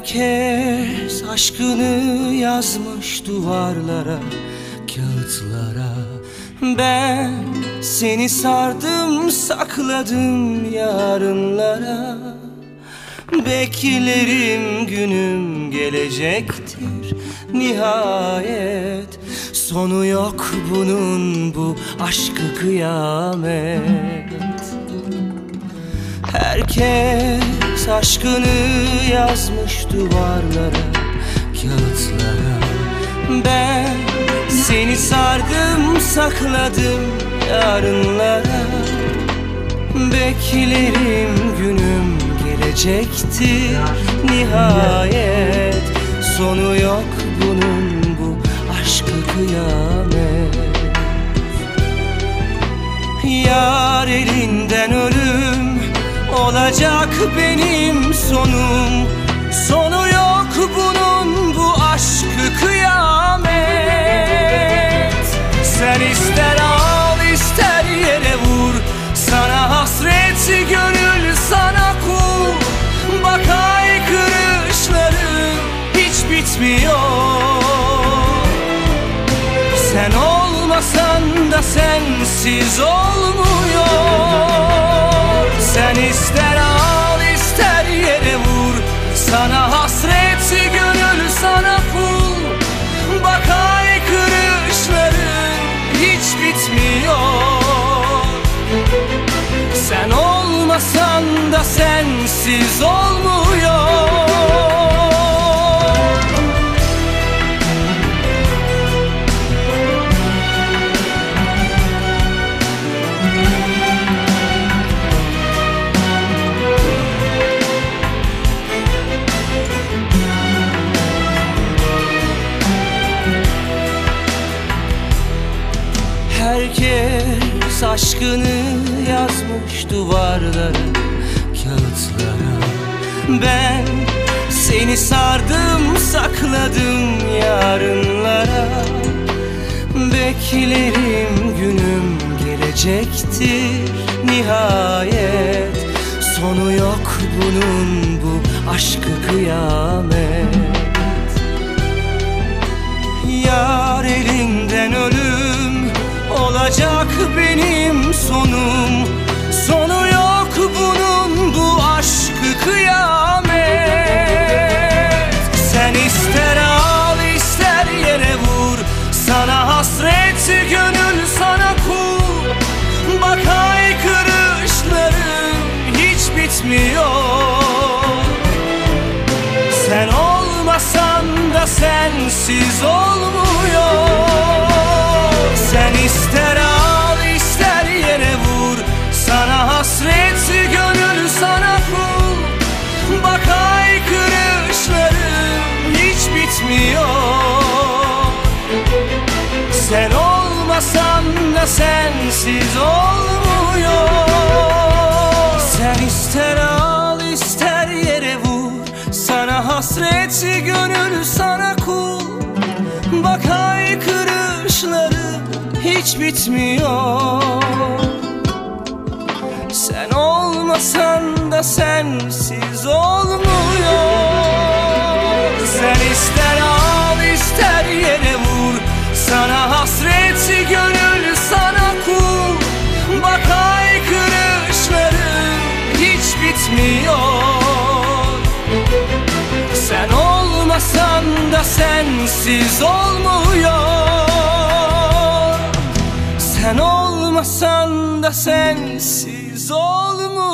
Herkes aşkını yazmış duvarlara, kağıtlara. Ben seni sardım, sakladım yarınlara. Beklerim günüm gelecektir nihayet. Sonu yok bunun, bu aşkı kıyamet. Herkes aşkını yazmış duvarlara, kağıtlara. Ben seni sardım, sakladım yarınlara. Beklerim günüm gelecektir nihayet. Sonu yok bunun, bu aşkı kıyamet. Yar elinden ölüm olacak benim sonum. Sonu yok bunun, bu aşkı kıyamet. Sen ister al ister yere vur, sana hasret gönül sana kul. Bak haykırışların hiç bitmiyor. Sen olmasan da sensiz olmuyor. Sen ister al ister yere vur, sana hasret gönül sana kul. Bak haykırışların hiç bitmiyor. Sen olmasan da sensiz olmuyor. Herkes aşkını yazmış duvarlara, kağıtlara. Ben seni sardım, sakladım yarınlara. Beklerim günüm gelecektir nihayet. Sonu yok bunun, bu aşkı kıyamet. Yar elinden ölüm olacak benim sonum. Sonu yok bunun, bu aşkı kıyamet. Sen ister al ister yere vur, sana hasret gönül sana kul. Bak haykırışların hiç bitmiyor. Sen olmasan da sensiz olmuyor. Sen ister al ister yere vur, sana hasret gönül sana kul. Bak haykırışların hiç bitmiyor. Sen olmasan da sensiz olmuyor. Sen ister al ister yere vur, sana hasret gönül sana kul. Bak haykırışların hiç bitmiyor. Sen olmasan da sensiz olmuyor. Sen ister al ister yere vur, sana hasret gönül sana kul. Bak haykırışların hiç bitmiyor. Sen olmasan da sensiz olmuyor. Sen olmasan da sensiz olmuyor.